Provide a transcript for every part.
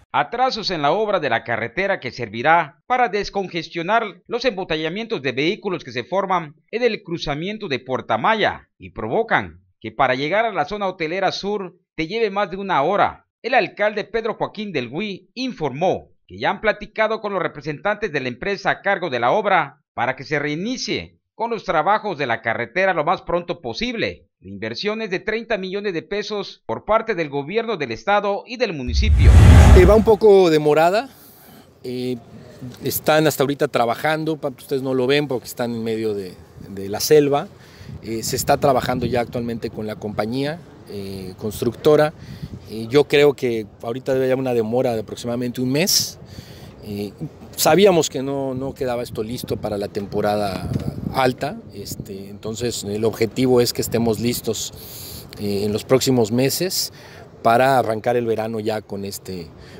atrasos en la obra de la carretera que servirá para descongestionar los embotellamientos de vehículos que se forman en el cruzamiento de Portamaya y provocan que para llegar a la zona hotelera sur te lleve más de una hora. El alcalde Pedro Joaquín del Huy informó que ya han platicado con los representantes de la empresa a cargo de la obra para que se reinicie con los trabajos de la carretera lo más pronto posible. La inversión es de 30 millones de pesos por parte del gobierno del estado y del municipio. Va un poco demorada, están hasta ahorita trabajando, ustedes no lo ven porque están en medio de la selva. Se está trabajando ya actualmente con la compañía constructora. Yo creo que ahorita debe haber una demora de aproximadamente un mes. Sabíamos que no quedaba esto listo para la temporada alta, entonces el objetivo es que estemos listos en los próximos meses para arrancar el verano ya con esta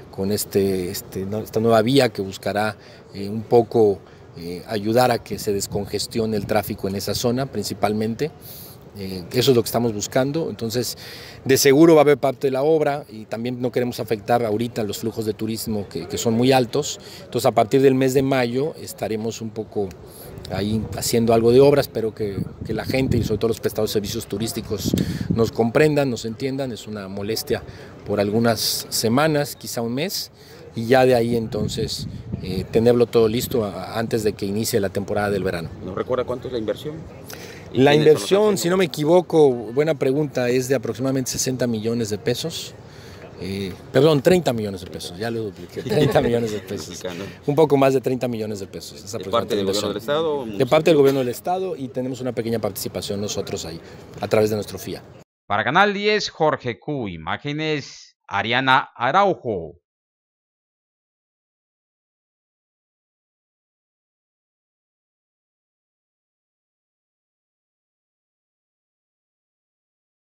nueva vía que buscará un poco ayudar a que se descongestione el tráfico en esa zona principalmente. Eso es lo que estamos buscando, entonces de seguro va a haber parte de la obra y también no queremos afectar ahorita los flujos de turismo que son muy altos, entonces a partir del mes de mayo estaremos un poco ahí haciendo algo de obra. Espero que la gente y sobre todo los prestadores de servicios turísticos nos comprendan, nos entiendan. Es una molestia por algunas semanas, quizá un mes, y ya de ahí entonces tenerlo todo listo antes de que inicie la temporada del verano. ¿Nos recuerda cuánto es la inversión? La inversión, si no me equivoco, buena pregunta, es de aproximadamente 60 millones de pesos. Perdón, 30 millones de pesos, ya lo dupliqué, 30 millones de pesos, un poco más de 30 millones de pesos. ¿De parte del gobierno del estado? De parte del gobierno del estado, y tenemos una pequeña participación nosotros ahí, a través de nuestro FIA. Para Canal 10, Jorge Q. Imágenes, Ariana Araujo.